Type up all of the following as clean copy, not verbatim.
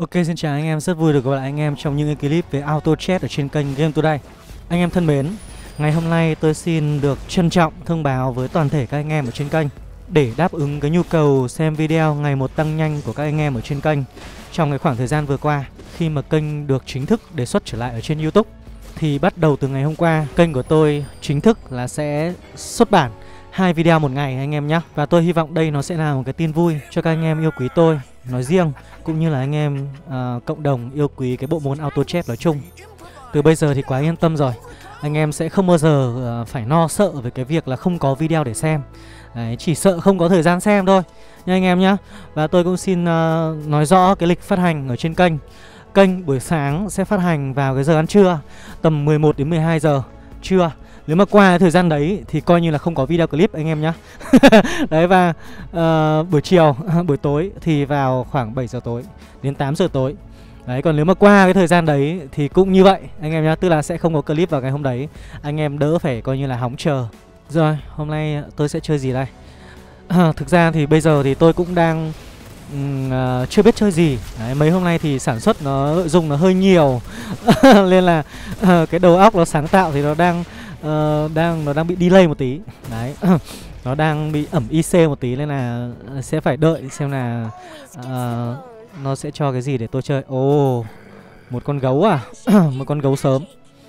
Ok, xin chào anh em, rất vui được gặp lại anh em trong những cái clip về auto chat ở trên kênh Game Today. Anh em thân mến, ngày hôm nay tôi xin được trân trọng thông báo với toàn thể các anh em ở trên kênh để đáp ứng cái nhu cầu xem video ngày một tăng nhanh của các anh em ở trên kênh trong cái khoảng thời gian vừa qua, khi mà kênh được chính thức đề xuất trở lại ở trên YouTube. Thì bắt đầu từ ngày hôm qua, kênh của tôi chính thức là sẽ xuất bản 2 video một ngày anh em nhé. Và tôi hy vọng đây nó sẽ là một cái tin vui cho các anh em yêu quý tôi nói riêng, cũng như là anh em cộng đồng yêu quý cái bộ môn auto chat nói chung. Từ bây giờ thì quá yên tâm rồi, anh em sẽ không bao giờ phải lo sợ về cái việc là không có video để xem. Đấy, chỉ sợ không có thời gian xem thôi nha anh em nhé. Và tôi cũng xin nói rõ cái lịch phát hành ở trên kênh. Kênh buổi sáng sẽ phát hành vào cái giờ ăn trưa, tầm 11 đến 12 giờ trưa. Nếu mà qua cái thời gian đấy thì coi như là không có video clip anh em nhé. Đấy, và buổi chiều, buổi tối thì vào khoảng 7 giờ tối đến 8 giờ tối. Đấy, còn nếu mà qua cái thời gian đấy thì cũng như vậy anh em nhé. Tức là sẽ không có clip vào ngày hôm đấy, anh em đỡ phải coi như là hóng chờ. Rồi, hôm nay tôi sẽ chơi gì đây? Thực ra thì bây giờ thì tôi cũng đang chưa biết chơi gì. Đấy, mấy hôm nay thì sản xuất nội dung nó hơi nhiều nên là cái đầu óc nó sáng tạo thì nó đang bị delay một tí. Đấy, nó đang bị ẩm IC một tí nên là sẽ phải đợi xem là nó sẽ cho cái gì để tôi chơi. Ồ, một con gấu à? Một con gấu sớm.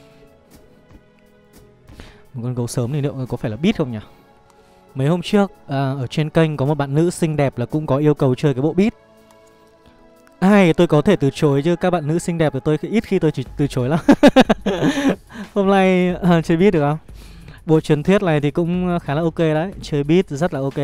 Một con gấu sớm thì liệu có phải là beat không nhỉ? Mấy hôm trước ở trên kênh có một bạn nữ xinh đẹp là cũng có yêu cầu chơi cái bộ beat. Ai tôi có thể từ chối chứ các bạn nữ xinh đẹp thì tôi ít khi tôi chỉ từ chối lắm. Hôm nay chơi beat được không? Bộ truyền thuyết này thì cũng khá là ok đấy. Chơi beat rất là ok.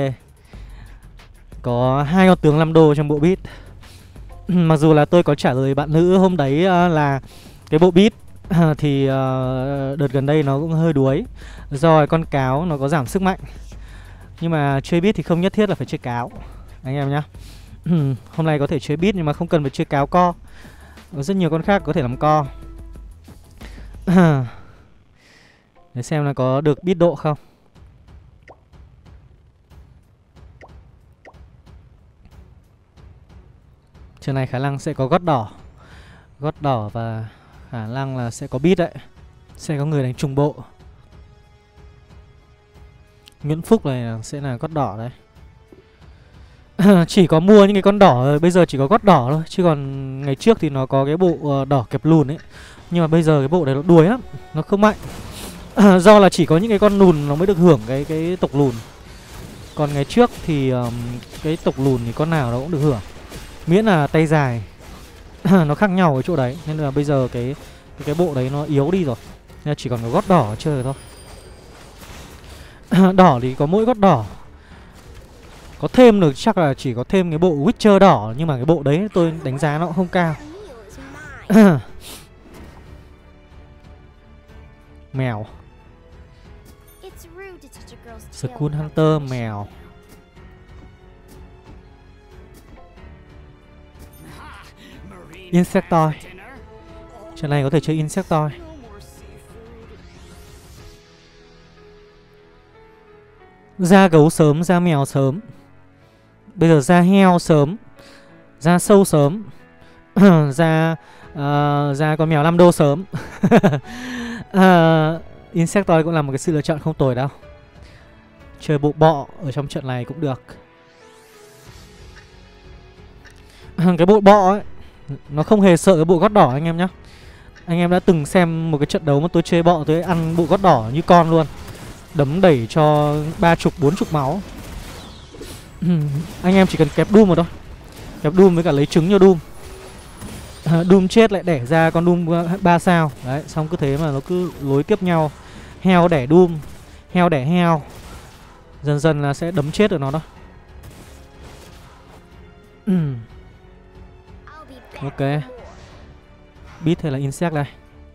Có 2 con tướng 5 đô trong bộ beat. Mặc dù là tôi có trả lời bạn nữ hôm đấy là cái bộ beat thì đợt gần đây nó cũng hơi đuối do con cáo nó có giảm sức mạnh. Nhưng mà chơi beat thì không nhất thiết là phải chơi cáo anh em nhá. Hôm nay có thể chơi beat nhưng mà không cần phải chơi cáo co. Có rất nhiều con khác có thể làm co. Để xem là có được beat độ không. Trận này khả năng sẽ có gót đỏ. Gót đỏ và khả năng là sẽ có beat đấy. Sẽ có người đánh trùng bộ. Nguyễn Phúc này sẽ là gót đỏ đấy. Chỉ có mua những cái con đỏ, bây giờ chỉ có gót đỏ thôi. Chứ còn ngày trước thì nó có cái bộ đỏ kẹp lùn ấy. Nhưng mà bây giờ cái bộ đấy nó đuối lắm, nó không mạnh. Do là chỉ có những cái con lùn nó mới được hưởng cái tộc lùn. Còn ngày trước thì cái tộc lùn thì con nào nó cũng được hưởng, miễn là tay dài. Nó khác nhau ở chỗ đấy. Nên là bây giờ cái bộ đấy nó yếu đi rồi, nên là chỉ còn có gót đỏ chơi thôi. Đỏ thì có mỗi gót đỏ. Có thêm được chắc là chỉ có thêm cái bộ Witcher đỏ. Nhưng mà cái bộ đấy tôi đánh giá nó cũng không cao. Mèo Skull Hunter mèo. Insectoid. Trận này có thể chơi Insectoid. Ra gấu sớm, ra mèo sớm. Bây giờ ra heo sớm, ra sâu sớm. Ra con mèo 5 đô sớm. Insectoid cũng là một cái sự lựa chọn không tồi đâu. Chơi bộ bọ ở trong trận này cũng được. Cái bộ bọ ấy nó không hề sợ cái bộ gót đỏ anh em nhé. Anh em đã từng xem một cái trận đấu mà tôi chơi bọ, tôi ăn bộ gót đỏ như con luôn. Đấm đẩy cho 30, 40 máu. Anh em chỉ cần kẹp Doom vào thôi. Kẹp Doom với cả lấy trứng cho Doom. Doom chết lại đẻ ra con Doom 3 sao. Đấy, xong cứ thế mà nó cứ nối tiếp nhau. Heo đẻ Doom, heo đẻ heo. Dần dần là sẽ đấm chết được nó đó. Ok. Beat hay là Insect đây?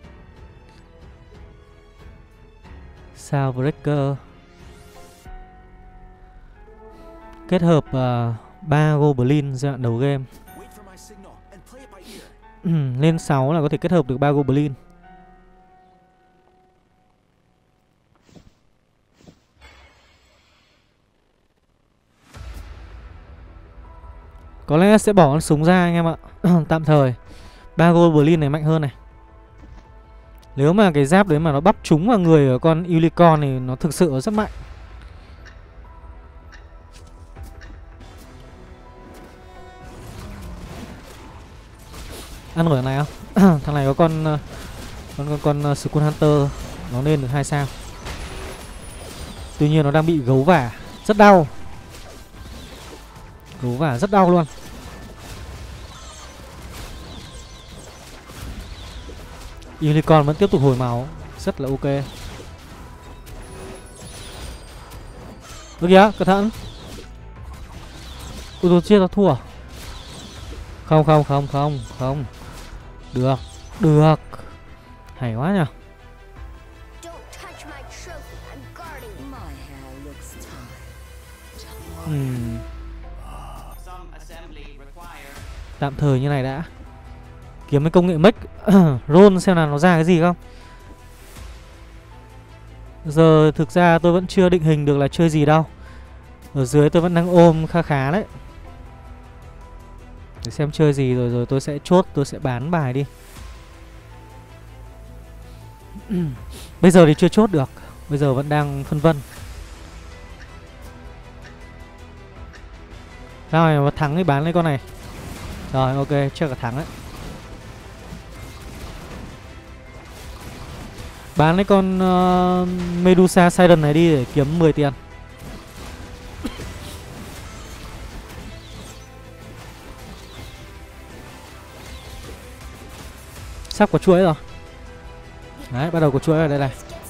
Soundbreaker. Kết hợp 3 Goblin giai đoạn đầu game. Lên 6 là có thể kết hợp được 3 Goblin. Có lẽ sẽ bỏ con súng ra anh em ạ. Tạm thời 3 Goblin này mạnh hơn này. Nếu mà cái giáp đấy mà nó bắp trúng vào người ở con Unicorn thì nó thực sự rất mạnh. Ăn nổi thằng này không? Thằng này có con Skull Hunter, nó lên được 2 sao. Tuy nhiên nó đang bị gấu vả, rất đau. Gấu vả rất đau luôn. Unicorn vẫn tiếp tục hồi máu, rất là ok. Được kìa, cẩn thận. Ui, tôi chết, nó thua. Không. Được. Hay quá nhỉ. Tạm thời như này đã. Kiếm cái công nghệ mech roll xem là nó ra cái gì không. Giờ thực ra tôi vẫn chưa định hình được là chơi gì đâu. Ở dưới tôi vẫn đang ôm khá khá đấy. Để xem chơi gì rồi tôi sẽ chốt, tôi sẽ bán bài đi. Bây giờ thì chưa chốt được, bây giờ vẫn đang phân vân. Sao này mà thắng thì bán lấy con này. Rồi ok, chắc là thắng đấy. Bán lấy con Medusa Siren này đi để kiếm 10 tiền. Sắp có chuỗi rồi. Đấy, bắt đầu có chuỗi ở đây này.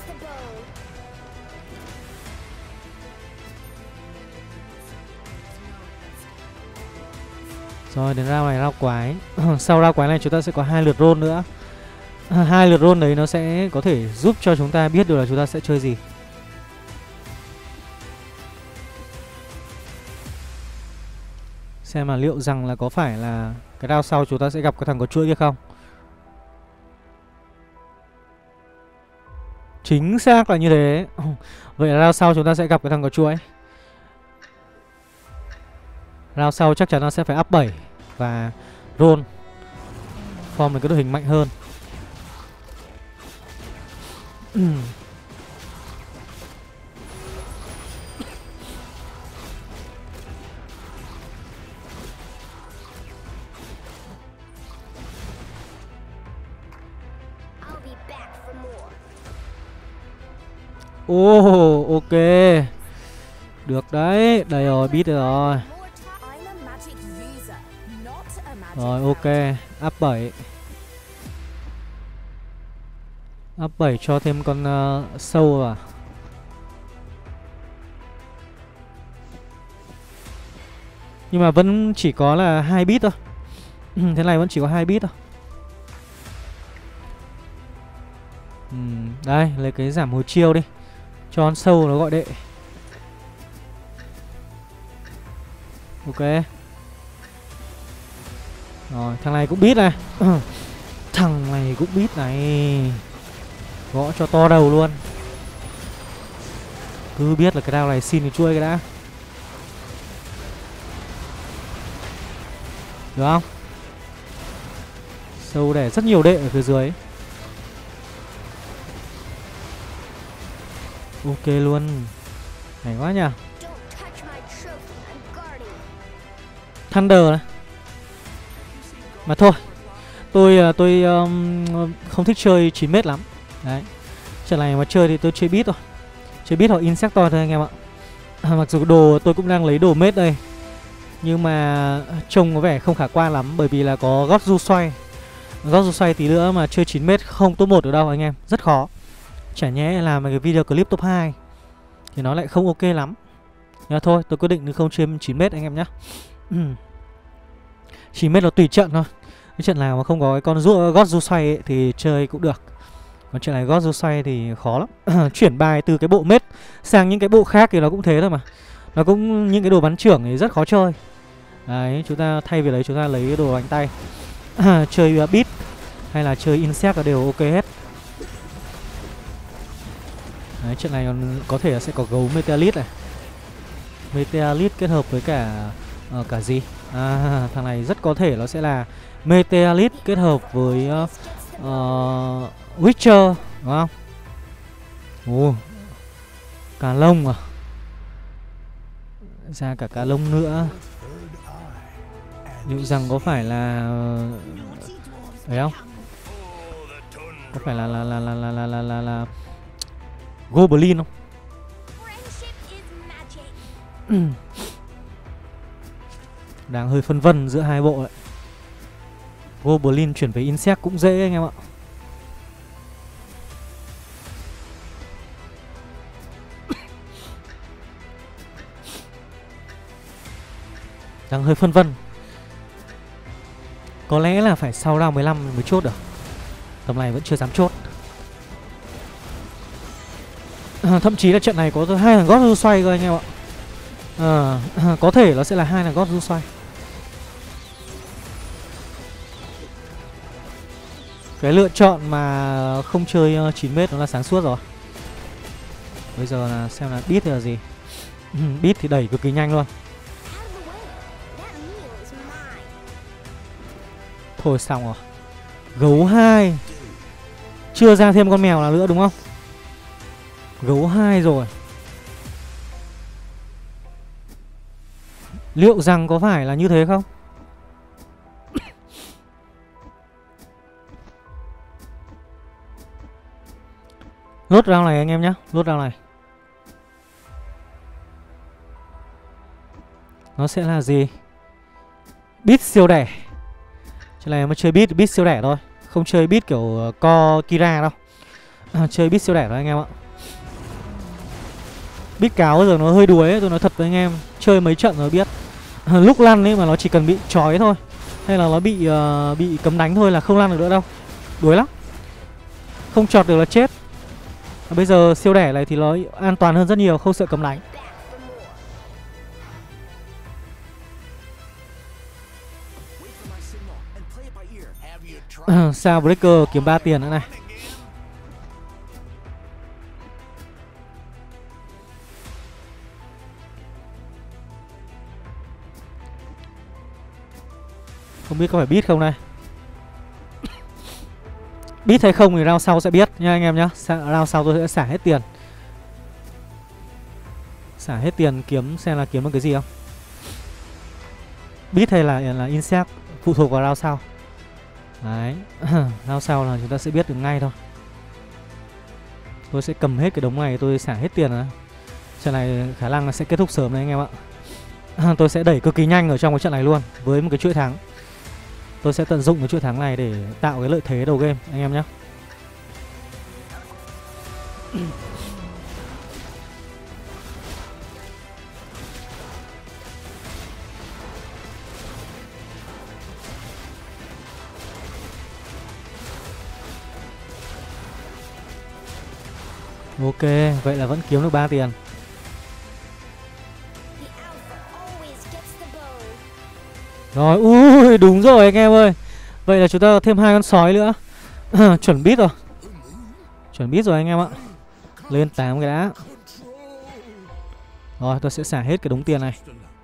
Rồi đến round này, round quái. Sau round quái này chúng ta sẽ có 2 lượt roll nữa. 2 lượt roll đấy nó sẽ có thể giúp cho chúng ta biết được là chúng ta sẽ chơi gì. Xem mà liệu rằng là có phải là cái round sau chúng ta sẽ gặp cái thằng có chuỗi kia không. Chính xác là như thế. Vậy là round sau chúng ta sẽ gặp cái thằng có chuỗi. Round sau chắc chắn nó sẽ phải up 7 và roll form một cái đội hình mạnh hơn. Ok. Được đấy. Đây rồi, biết rồi. Rồi ok. Up 7. Up 7 cho thêm con sâu vào. Nhưng mà vẫn chỉ có là 2 bit thôi. Thế này vẫn chỉ có 2 bit thôi. Đây, lấy cái giảm hồi chiêu đi. Cho con sâu nó gọi đệ. Ok. Rồi, thằng này cũng biết này. Thằng này cũng biết này. Gõ cho to đầu luôn. Cứ biết là cái đao này xin thì chuôi cái đã. Được không? Sâu đẻ rất nhiều đệ ở phía dưới. Ok luôn. Hay quá nhỉ. Thunder này. Mà thôi, tôi không thích chơi 9m lắm. Đấy. Trận này mà chơi thì tôi chơi beat thôi. Chơi beat hoặc Insector thôi anh em ạ. Mặc dù đồ tôi cũng đang lấy đồ mết đây, nhưng mà trông có vẻ không khả quan lắm. Bởi vì là có gót du xoay. Gót du xoay tí nữa mà chơi 9m không top 1 được đâu anh em. Rất khó. Chả nhẽ làm cái video clip top 2 thì nó lại không ok lắm. Nhưng mà thôi, tôi quyết định không chơi 9m anh em nhé. 9m nó tùy trận thôi. Cái trận nào mà không có cái con gót du xoay ấy, thì chơi cũng được. Còn chuyện này gót du xoay thì khó lắm. Chuyển bài từ cái bộ mết sang những cái bộ khác thì nó cũng thế thôi mà. Nó cũng những cái đồ bắn trưởng thì rất khó chơi. Đấy, chúng ta thay vì đấy chúng ta lấy cái đồ bánh tay. Chơi beat hay là chơi insect là đều ok hết. Đấy, chuyện này còn có thể là sẽ có gấu Meteorite này. Meteorite kết hợp với cả Cả gì? Thằng này rất có thể nó sẽ là Meteorite kết hợp với Witcher, đúng không? Ồ, cá lông à? Ra cả cá lông nữa. Liệu rằng có phải là đấy không? Có phải là Goblin không? Đang hơi phân vân giữa hai bộ đấy. Goblin chuyển về Insect cũng dễ anh em ạ. Đang hơi phân vân. Có lẽ là phải sau round 15 mới chốt được. Tầm này vẫn chưa dám chốt. Thậm chí là trận này có 2 thằng God xoay cơ anh em ạ. Có thể nó sẽ là 2 thằng God xoay. Cái lựa chọn mà không chơi 9m nó là sáng suốt rồi. Bây giờ là xem là beat thì là gì. Beat thì đẩy cực kỳ nhanh luôn. Thôi xong rồi. Gấu 2. Chưa ra thêm con mèo nào nữa đúng không? Gấu 2 rồi. Liệu rằng có phải là như thế không? Lốt round này anh em nhé. Lốt round này. Nó sẽ là gì? Beat siêu đẻ. Chỗ này mà chơi beat siêu đẻ thôi. Không chơi beat kiểu co Kira đâu. Chơi beat siêu đẻ thôi anh em ạ. Beat cáo bây giờ nó hơi đuối ấy, tôi nói thật với anh em. Chơi mấy trận rồi biết. Lúc lăn ấy mà nó chỉ cần bị trói thôi, hay là nó bị cấm đánh thôi là không lăn được nữa đâu. Đuối lắm. Không chọt được là chết. Bây giờ siêu đẻ này thì nó an toàn hơn rất nhiều, không sợ cấm đánh. Sao Breaker kiếm 3 tiền nữa này. Không biết có phải beat không này. Beat hay không thì round sau sẽ biết nha anh em nhá. Round sau tôi sẽ xả hết tiền. Xả hết tiền kiếm xem là kiếm được cái gì không. Beat hay là Insect phụ thuộc vào round sau. Đấy. Round sau là chúng ta sẽ biết được ngay thôi. Tôi sẽ cầm hết cái đống này, tôi xả hết tiền rồi. Trận này khả năng là sẽ kết thúc sớm đấy anh em ạ. Tôi sẽ đẩy cực kỳ nhanh ở trong cái trận này luôn. Với một cái chuỗi thắng. Tôi sẽ tận dụng cái chuỗi thắng này để tạo cái lợi thế đầu game anh em nhé. Ok, vậy là vẫn kiếm được 3 tiền. Rồi, ui đúng rồi anh em ơi. Vậy là chúng ta có thêm 2 con sói nữa. Chuẩn beat rồi. Chuẩn beat rồi anh em ạ. Lên 8 cái đã. Rồi tôi sẽ xả hết cái đống tiền này.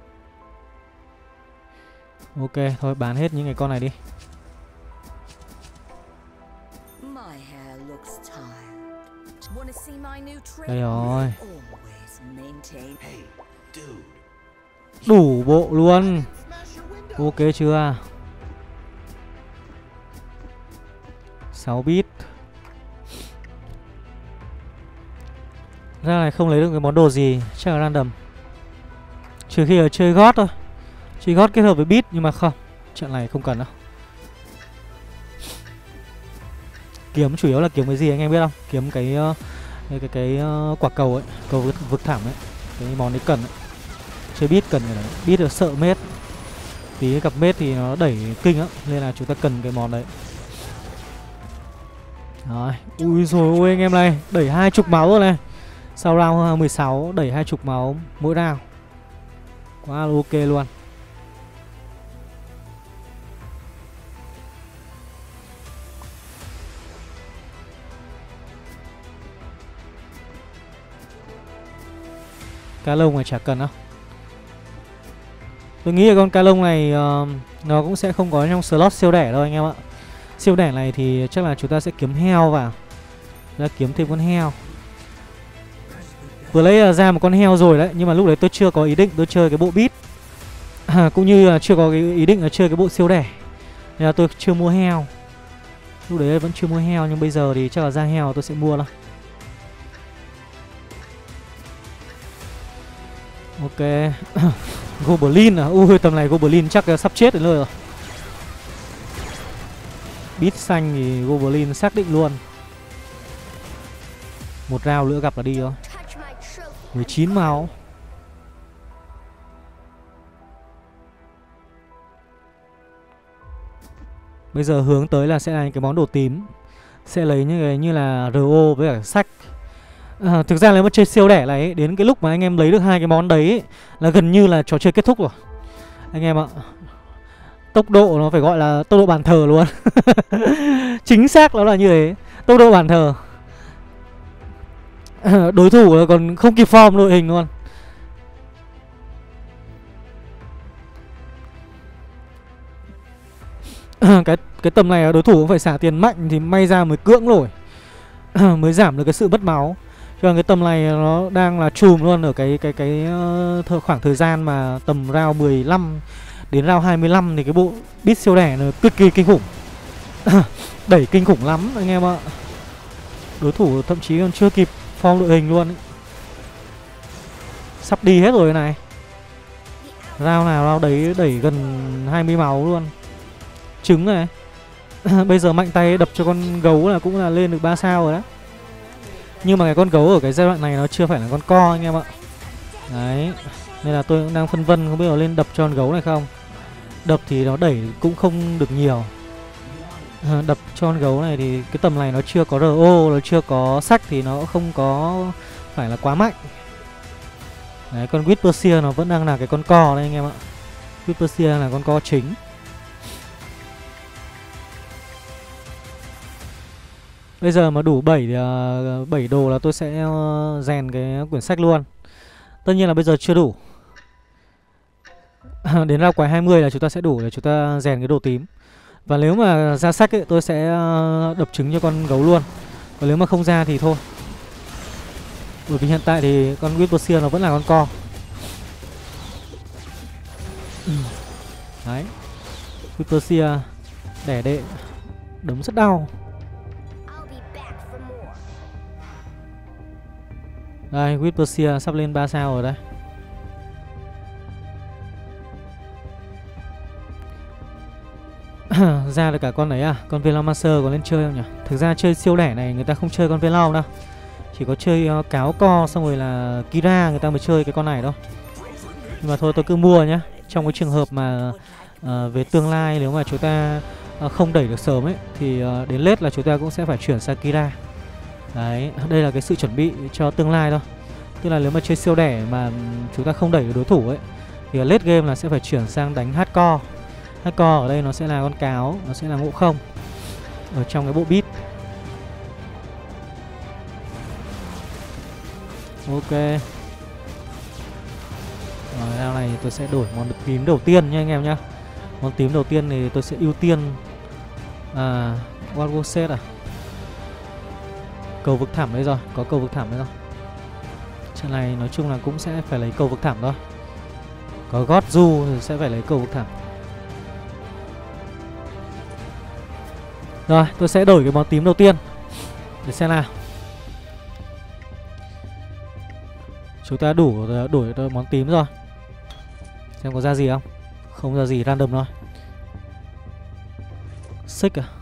Ok, thôi bán hết những cái con này đi. Đây rồi. Đủ bộ luôn. Ok chưa? 6 bit. Ra này không lấy được cái món đồ gì, chắc là random. Trừ khi là chơi gót thôi. Chơi gót kết hợp với bit nhưng mà không. Trận này không cần đâu. Kiếm chủ yếu là kiếm cái gì anh em biết không? Kiếm cái quả cầu ấy, cầu vực thẳm ấy. Cái món đấy cần ấy. Chơi bit cần cái đấy. Bit là sợ mết. Tí gặp mết thì nó đẩy kinh á, nên là chúng ta cần cái món đấy. Rồi, ui rồi ôi anh em này, đẩy 20 máu rồi này. Sau round 16 đẩy 20 máu mỗi round. Quá là ok luôn. Cá lông này chả cần đâu. Tôi nghĩ là con ca lông này nó cũng sẽ không có trong slot siêu đẻ đâu anh em ạ. Siêu đẻ này thì chắc là chúng ta sẽ kiếm heo vào, ra kiếm thêm con heo. Vừa lấy ra một con heo rồi đấy, nhưng mà lúc đấy tôi chưa có ý định tôi chơi cái bộ beat, cũng như là chưa có cái ý định là chơi cái bộ siêu đẻ, nên là tôi chưa mua heo. Lúc đấy vẫn chưa mua heo, nhưng bây giờ thì chắc là ra heo tôi sẽ mua thôi. Ok. Goblin à? Ui, tầm này Goblin chắc sắp chết đến nơi rồi. Beat xanh thì Goblin xác định luôn. Một round nữa gặp là đi thôi. 19 máu. Bây giờ hướng tới là sẽ là những cái món đồ tím. Sẽ lấy những cái như là RO với cả sách. Thực ra nếu mà chơi siêu đẻ này ấy, đến cái lúc mà anh em lấy được hai cái món đấy ấy, là gần như là trò chơi kết thúc rồi anh em ạ. Tốc độ nó phải gọi là tốc độ bàn thờ luôn. Chính xác nó là như thế. Tốc độ bàn thờ. Đối thủ là còn không kịp form đội hình luôn. Cái tầm này đối thủ cũng phải xả tiền mạnh thì may ra mới cưỡng nổi. Mới giảm được cái sự mất máu. Cho cái tầm này nó đang là chùm luôn ở cái khoảng thời gian mà tầm round 15 đến round 25 thì cái bộ beat siêu đẻ nó cực kỳ kinh khủng. Đẩy kinh khủng lắm anh em ạ. Đối thủ thậm chí còn chưa kịp form đội hình luôn ấy. Sắp đi hết rồi này. Round nào round đấy đẩy gần 20 máu luôn. Trứng này. Bây giờ mạnh tay đập cho con gấu là cũng là lên được 3 sao rồi đấy. Nhưng mà cái con gấu ở cái giai đoạn này nó chưa phải là con co anh em ạ. Đấy. Nên là tôi cũng đang phân vân không biết là lên đập cho con gấu này không. Đập thì nó đẩy cũng không được nhiều. Đập cho con gấu này thì cái tầm này nó chưa có RO, nó chưa có sách thì nó không có phải là quá mạnh. Đấy, con Whisperseer nó vẫn đang là cái con co đấy anh em ạ. Whisperseer là con co chính. Bây giờ mà đủ 7 đồ là tôi sẽ rèn cái quyển sách luôn. Tất nhiên là bây giờ chưa đủ. Đến round quái 20 là chúng ta sẽ đủ để chúng ta rèn cái đồ tím. Và nếu mà ra sách ấy, tôi sẽ đập trứng cho con gấu luôn. Còn nếu mà không ra thì thôi. Bởi vì hiện tại thì con Whisperseer nó vẫn là con co. Đấy. Whisperseer đẻ đệ đấm rất đau. Đây, Whisperseer sắp lên 3 sao rồi đây. Ra được cả con đấy à? Con Velomancer có lên chơi không nhỉ? Thực ra chơi siêu đẻ này người ta không chơi con Velom đâu. Chỉ có chơi cáo co xong rồi là Kira người ta mới chơi cái con này đâu. Nhưng mà thôi tôi cứ mua nhá. Trong cái trường hợp mà về tương lai nếu mà chúng ta không đẩy được sớm ấy thì đến late là chúng ta cũng sẽ phải chuyển sang Kira. Đấy, đây là cái sự chuẩn bị cho tương lai thôi. Tức là nếu mà chơi siêu đẻ mà chúng ta không đẩy được đối thủ ấy thì late game là sẽ phải chuyển sang đánh hardcore. Hardcore ở đây nó sẽ là con cáo, nó sẽ là ngộ không ở trong cái bộ beat. Ok. Rồi, round này tôi sẽ đổi món tím đầu tiên nha anh em nhá. Món tím đầu tiên thì tôi sẽ ưu tiên What was set à? Cầu vực thẳm đấy rồi, có cầu vực thẳm đấy rồi. Trận này nói chung là cũng sẽ phải lấy cầu vực thẳm thôi. Có God Du thì sẽ phải lấy cầu vực thẳm. Rồi, tôi sẽ đổi cái món tím đầu tiên để xem nào. Chúng ta đủ đổi món tím rồi. Xem có ra gì không. Không ra gì, random thôi. Xích à?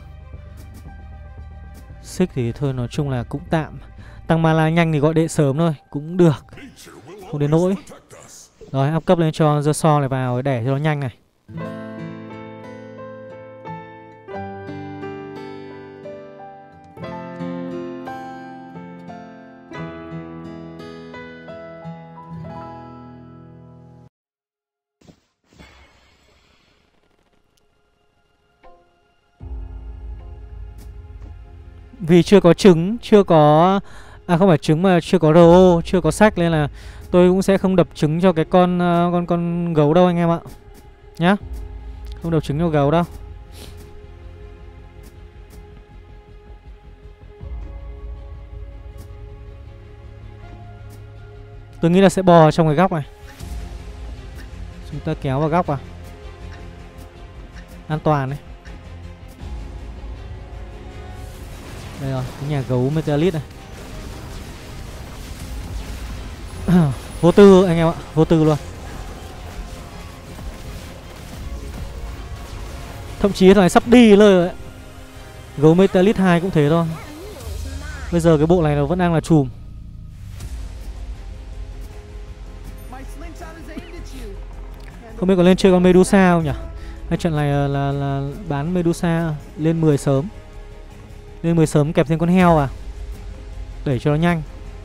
Xích thì thôi nói chung là cũng tạm. Tăng mana nhanh thì gọi đệ sớm thôi, cũng được. Không đến nỗi. Rồi, up cấp lên cho The So này vào để cho nó nhanh này. Vì chưa có trứng, chưa có... không phải trứng mà chưa có RO, chưa có sách nên là tôi cũng sẽ không đập trứng cho cái con gấu đâu anh em ạ. nhá. Không đập trứng cho gấu đâu. Tôi nghĩ là sẽ bò trong cái góc này. Chúng ta kéo vào góc vào. An toàn đấy. Đây rồi, cái nhà gấu Metalit này. Vô tư anh em ạ, vô tư luôn. Thậm chí thằng này sắp đi rồi đấy. Gấu Metalit 2 cũng thế thôi. Bây giờ cái bộ này nó vẫn đang là chùm. Không biết có lên chơi con Medusa không nhỉ? Hay trận này là bán Medusa lên 10 sớm. Lên 10 sớm kẹp thêm con heo à, đẩy cho nó nhanh.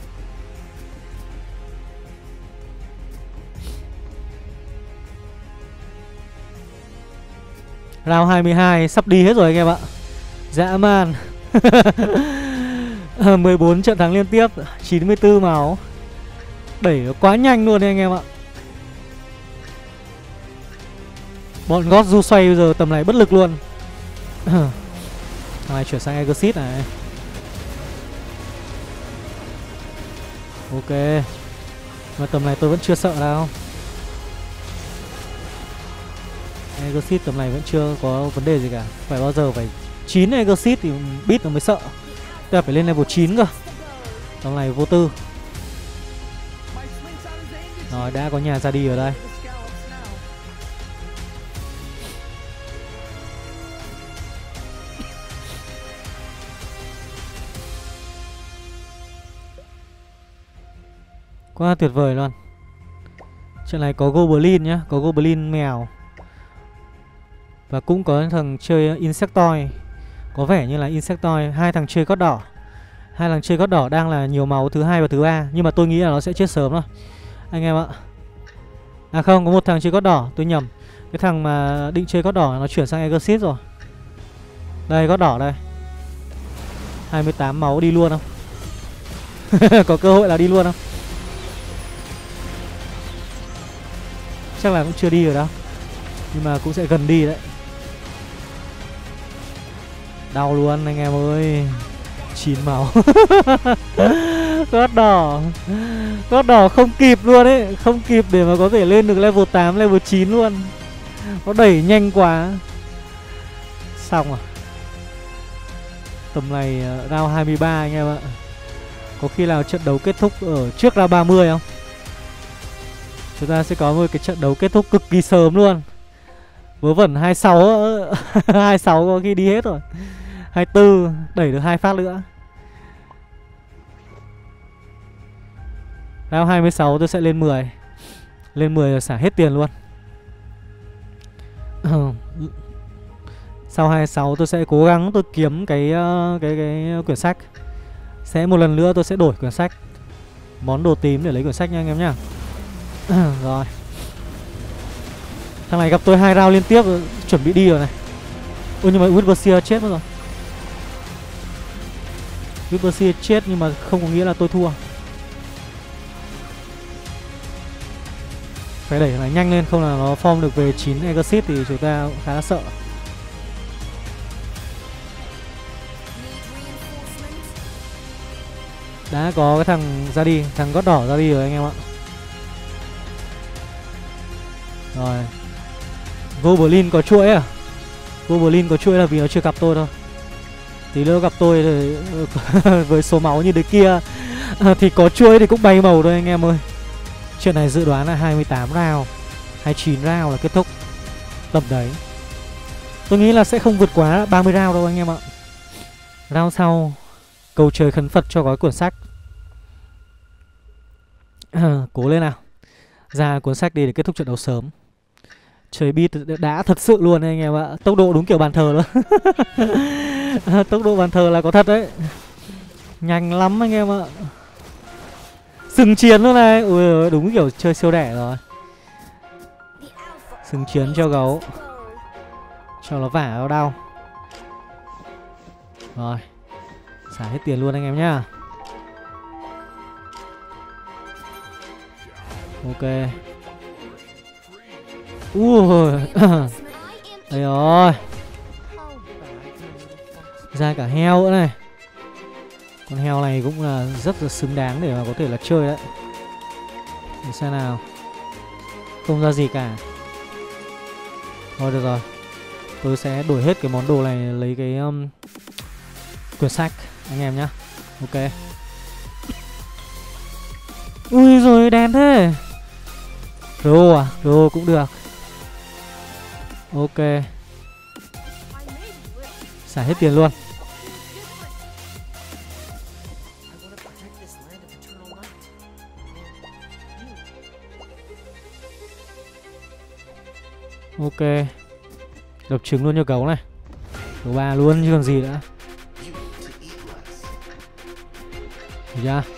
Round 22 sắp đi hết rồi anh em ạ. Dã man. 14 trận thắng liên tiếp, 94 máu. Đẩy nó quá nhanh luôn đấy anh em ạ. Bọn gót du xoay bây giờ tầm này bất lực luôn. Thằng này chuyển sang Exit này. Ok. Mà tầm này tôi vẫn chưa sợ đâu. Exit tầm này vẫn chưa có vấn đề gì cả. Phải bao giờ phải 9 Exit thì beat nó mới sợ. Tôi phải lên level 9 cơ. Tầm này vô tư. Rồi đã có nhà ra đi ở đây. Quá tuyệt vời luôn. Trận này có Goblin nhá, có Goblin mèo. Và cũng có thằng chơi Insectoid. Có vẻ như là Insectoid. Hai thằng chơi cốt đỏ. Hai thằng chơi cốt đỏ đang là nhiều máu thứ 2 và thứ 3. Nhưng mà tôi nghĩ là nó sẽ chết sớm thôi anh em ạ. À không, có một thằng chơi cốt đỏ, tôi nhầm. Cái thằng mà định chơi cốt đỏ nó chuyển sang Exit rồi. Đây cốt đỏ đây. 28 máu đi luôn không? Có cơ hội là đi luôn không? Chắc là cũng chưa đi rồi đâu. Nhưng mà cũng sẽ gần đi đấy. Đau luôn anh em ơi. 9 máu. Gót đỏ không kịp luôn ấy. Không kịp để mà có thể lên được level 8, level 9 luôn. Nó đẩy nhanh quá. Xong à. Tầm này round 23 anh em ạ. Có khi nào trận đấu kết thúc ở trước round 30 không? Chúng ta sẽ có một cái trận đấu kết thúc cực kỳ sớm luôn. Vớ vẩn 26. 26 có khi đi hết rồi. 24 đẩy được 2 phát nữa. Round 26 tôi sẽ lên 10. Lên 10 rồi xả hết tiền luôn. Sau 26 tôi sẽ cố gắng tôi kiếm cái quyển sách. Sẽ một lần nữa tôi sẽ đổi quyển sách. Món đồ tím để lấy quyển sách nha anh em nhá. Rồi. Thằng này gặp tôi 2 round liên tiếp rồi, chuẩn bị đi rồi này. Ôi nhưng mà Whisperseer chết mất rồi. Whisperseer chết nhưng mà không có nghĩa là tôi thua. Phải đẩy thằng này nhanh lên, không là nó form được về 9 Exit thì chúng ta khá là sợ. Đã có cái thằng ra đi, thằng gót đỏ ra đi rồi anh em ạ. Rồi. Goblin có chuỗi à? Goblin có chuỗi là vì nó chưa gặp tôi thôi. Tí nữa gặp tôi thì với số máu như thế kia thì có chuỗi thì cũng bay màu thôi anh em ơi. Chuyện này dự đoán là 28 round, 29 round là kết thúc. Tầm đấy. Tôi nghĩ là sẽ không vượt quá 30 round đâu anh em ạ. Round sau cầu trời khấn Phật cho gói cuốn sách. Cố lên nào. Ra cuốn sách đi để kết thúc trận đấu sớm. Chơi beat đã thật sự luôn anh em ạ. Tốc độ đúng kiểu bàn thờ luôn. Tốc độ bàn thờ là có thật đấy. Nhanh lắm anh em ạ. Sừng chiến luôn này. Ui đúng kiểu chơi siêu đẻ rồi. Sừng chiến cho gấu. Cho nó vả nó đau. Rồi. Xả hết tiền luôn anh em nhá. Ok. Ui. Đây rồi. Ra cả heo nữa này. Con heo này cũng là rất là xứng đáng để mà có thể là chơi đấy. Để xem nào. Không ra gì cả. Thôi được rồi. Tôi sẽ đổi hết cái món đồ này, lấy cái quyển sách anh em nhá. Ok. Ui rồi đen thế. Rô à? Rô cũng được. Ok. Xả hết tiền luôn. Ok. Đập trứng luôn cho gấu này. Gấu 3 luôn chứ còn gì nữa. Được chưa?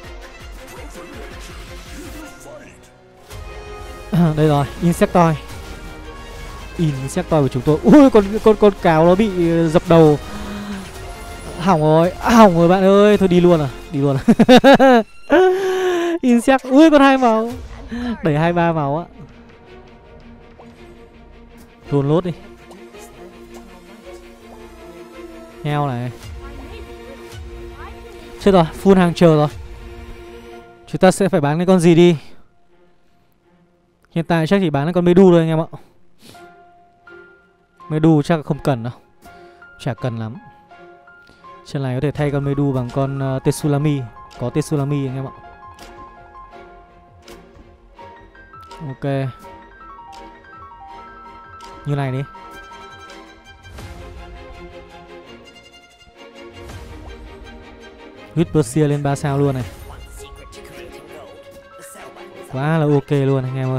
Đây rồi, Insectoid. Insectoid của chúng tôi. Ui, con cáo nó bị dập đầu. Hỏng rồi bạn ơi. Thôi đi luôn à, đi luôn à. Insect, ui con 2 máu. Đẩy 23 máu á. Dồn lốt đi. Heo này. Chết rồi, full hàng chờ rồi. Chúng ta sẽ phải bán cái con gì đi. Hiện tại chắc chỉ bán cái con Medu thôi anh em ạ. Medu chắc là không cần đâu. Chả cần lắm. Trên này có thể thay con Medu bằng con Tsunami. Có Tsunami anh em ạ. Ok. Như này đi. Whisper lên 3 sao luôn này. Quá là ok luôn anh em ơi.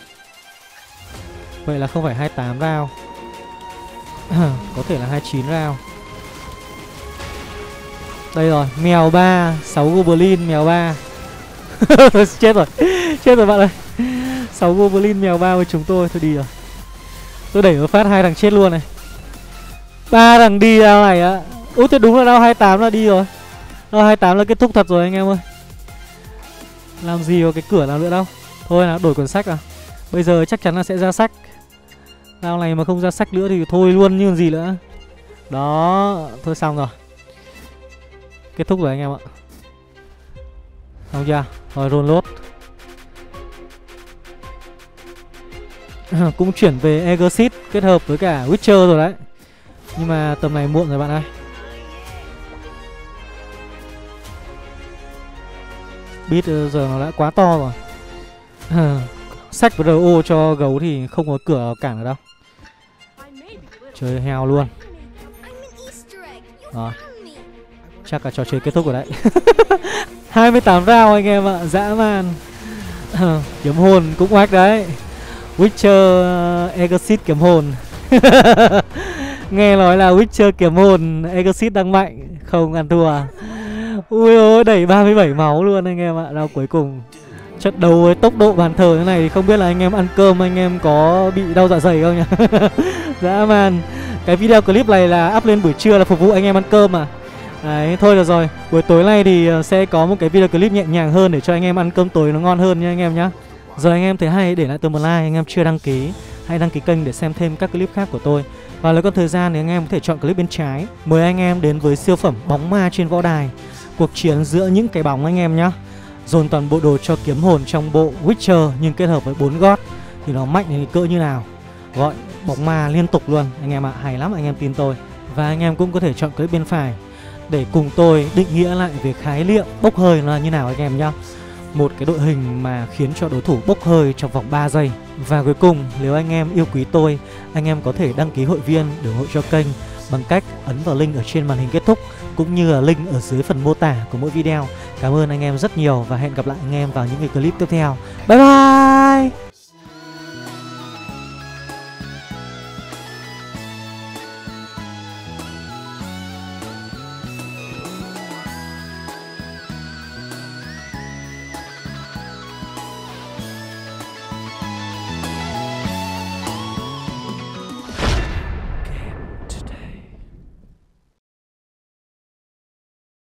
Vậy là không phải 28 round. Có thể là 29 round. Đây rồi, mèo 3, 6 goblin, mèo 3. Chết rồi. Chết rồi bạn ơi. 6 goblin, mèo 3 với chúng tôi. Thôi đi rồi. Tôi đẩy một phát 2 thằng chết luôn này. 3 thằng đi ra này á. Ủa thế đúng là round 28 là đi rồi. Round 28 là kết thúc thật rồi anh em ơi. Làm gì có cái cửa nào nữa đâu. Thôi nào, đổi cuốn sách à. Bây giờ chắc chắn là sẽ ra sách. Round này mà không ra sách nữa thì thôi luôn như gì nữa. Đó, thôi xong rồi. Kết thúc rồi anh em ạ. Xong chưa? Rồi roll lốt. Cũng chuyển về Exit kết hợp với cả Witcher rồi đấy. Nhưng mà tầm này muộn rồi bạn ơi. Bit giờ nó đã quá to rồi. Sách RO cho gấu thì không có cửa cản ở đâu. Chơi heo luôn. Rồi. Chắc là trò chơi kết thúc rồi đấy. 28 round anh em ạ, dã man. Kiếm hồn cũng oách đấy. Witcher Exit kiếm hồn. Nghe nói là Witcher kiếm hồn Exit đang mạnh, không ăn thua. Ui ôi, đẩy 37 máu luôn anh em ạ. Round cuối cùng. Trận đấu với tốc độ bàn thờ thế này thì không biết là anh em ăn cơm anh em có bị đau dạ dày không nhỉ? Dã man. Cái video clip này là up lên buổi trưa là phục vụ anh em ăn cơm mà. Đấy, thôi được rồi. Buổi tối nay thì sẽ có một cái video clip nhẹ nhàng hơn để cho anh em ăn cơm tối nó ngon hơn nha anh em nhá. Rồi anh em thấy hay để lại từ một like, anh em chưa đăng ký hãy đăng ký kênh để xem thêm các clip khác của tôi. Và nếu còn thời gian thì anh em có thể chọn clip bên trái. Mời anh em đến với siêu phẩm bóng ma trên võ đài. Cuộc chiến giữa những cái bóng anh em nhá. Dồn toàn bộ đồ cho kiếm hồn trong bộ Witcher nhưng kết hợp với 4 gót thì nó mạnh đến cỡ như nào. Gọi bóng ma liên tục luôn anh em ạ, hay lắm anh em tin tôi. Và anh em cũng có thể chọn clip bên phải để cùng tôi định nghĩa lại về khái niệm bốc hơi là như nào anh em nhá. Một cái đội hình mà khiến cho đối thủ bốc hơi trong vòng 3 giây. Và cuối cùng, nếu anh em yêu quý tôi, anh em có thể đăng ký hội viên để ủng hộ cho kênh bằng cách ấn vào link ở trên màn hình kết thúc cũng như là link ở dưới phần mô tả của mỗi video. Cảm ơn anh em rất nhiều và hẹn gặp lại anh em vào những cái clip tiếp theo. Bye bye.